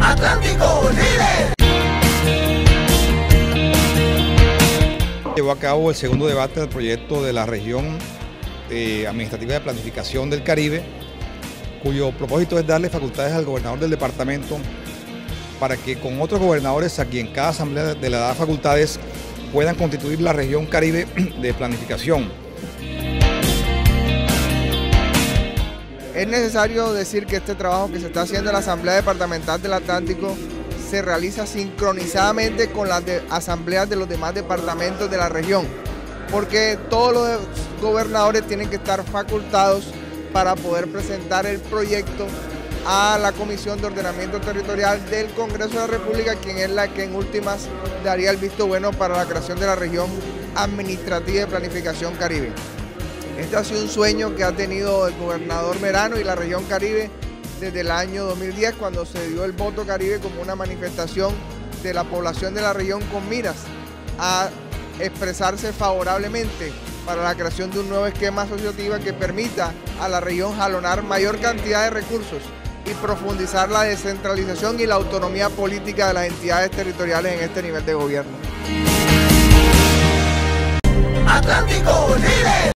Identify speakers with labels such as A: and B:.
A: Atlántico líder.
B: Llevó a cabo el segundo debate del proyecto de la región administrativa de planificación del Caribe, cuyo propósito es darle facultades al gobernador del departamento para que con otros gobernadores aquí en cada asamblea de la facultades puedan constituir la región Caribe de planificación.
C: Es necesario decir que este trabajo que se está haciendo en la Asamblea Departamental del Atlántico se realiza sincronizadamente con las asambleas de los demás departamentos de la región, porque todos los gobernadores tienen que estar facultados para poder presentar el proyecto a la Comisión de Ordenamiento Territorial del Congreso de la República, quien es la que en últimas daría el visto bueno para la creación de la región administrativa de planificación Caribe. Este ha sido un sueño que ha tenido el gobernador Merano y la región Caribe desde el año 2010, cuando se dio el voto Caribe como una manifestación de la población de la región con miras a expresarse favorablemente para la creación de un nuevo esquema asociativo que permita a la región jalonar mayor cantidad de recursos y profundizar la descentralización y la autonomía política de las entidades territoriales en este nivel de gobierno.
A: Atlántico líder.